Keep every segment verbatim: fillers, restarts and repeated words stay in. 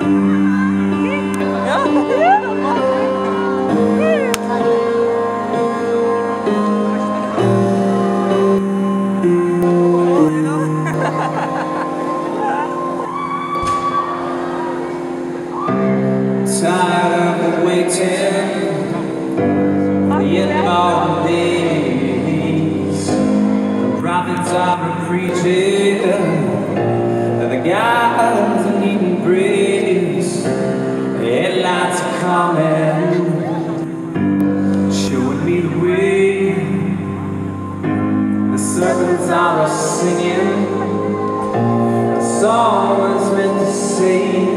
Tired of waiting the inborn days, the prophets are preaching, the guys are needing praise. The headlights are coming, showing me the way. The serpents are singing a song was meant to sing.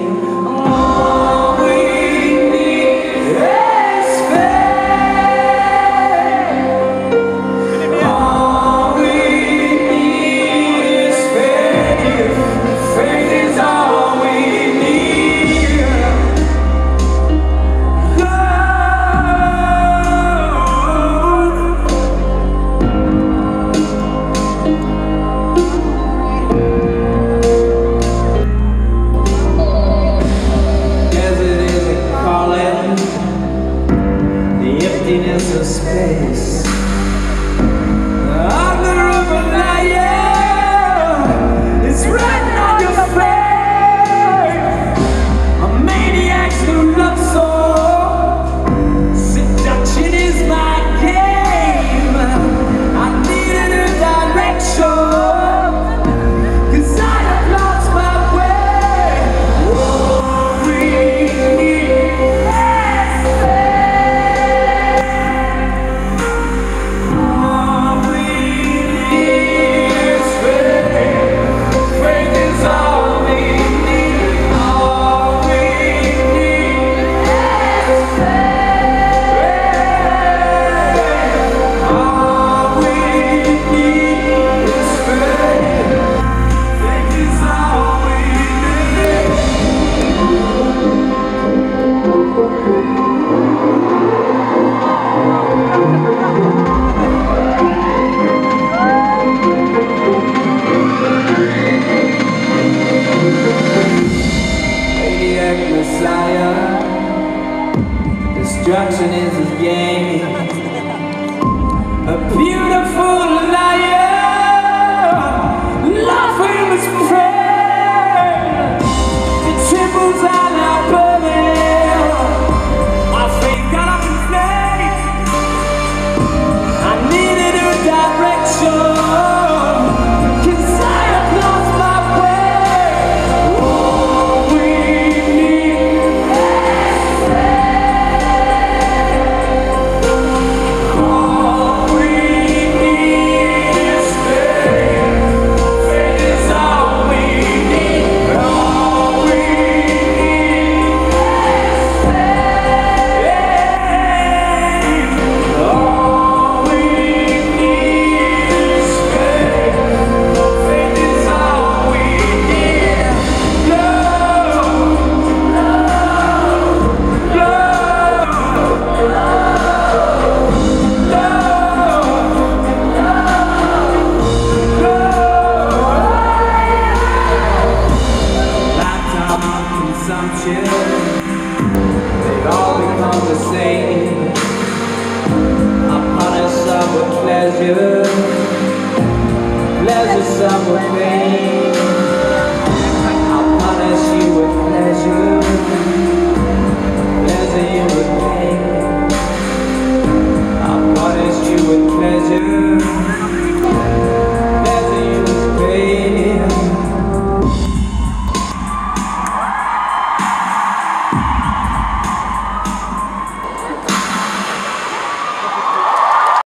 Of space, the hunger of a lion is written on your face. A maniac's new love song, seduction is my game. I needed a direction, 'cause I have lost my way. Oh, we need Messiah. Destruction is his game. A beautiful liar, love famous prayer. It trembles on our burden. Our faith got up in flames. I needed a direction. They've all become the same. I punish some with pleasure, pleasure some with pain. I punish you with pleasure, pleasure you with pain.